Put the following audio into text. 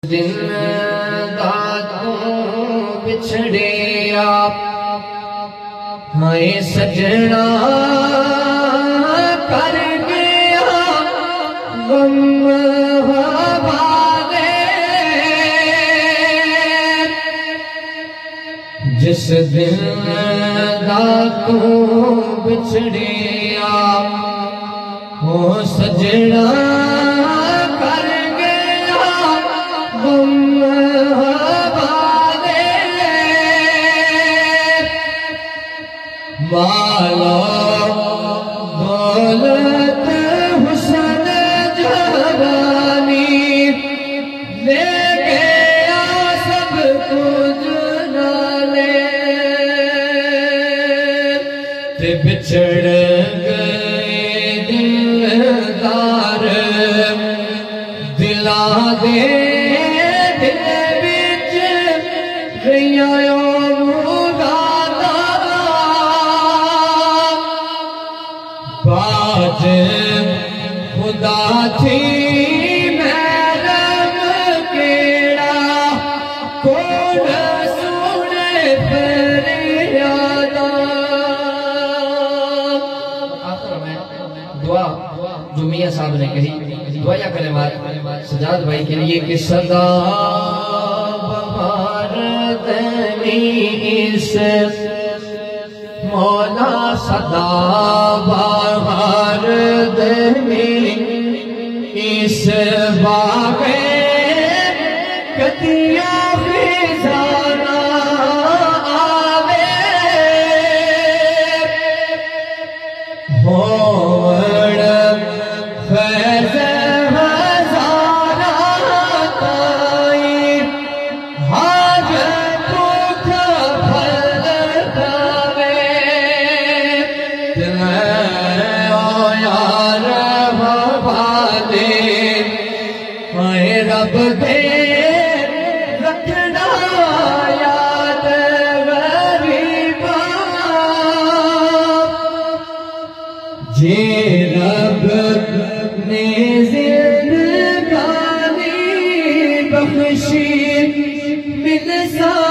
دن دادوں بچھڑے آپ ہائے سجنا کر گیا غم حوالے جس دن دادوں بچھڑے آپ وہ سجنا والا دولت حسن جوانی لے گیا سب کچھ نالے تے بچھڑ گئے دلدار دلا دے دل بچ گئیاں بات خدا تھی محرم کیڑا کون سنے فریادا آخر میں دعا جو میاں صاحب نے کہی دعا یا کلمات سجاد بھائی کے لیے کہ صدا بہار دنی سے مولا صدا بہار دمی اس باغ کتیا خزانہ آوے ہوڑ فیض ہزارہ تائی حاج پوکھ پھل داوے یار حوالے رب دے رکھنا یاد غریباں جے رب نے زندگانی بخشی مل سا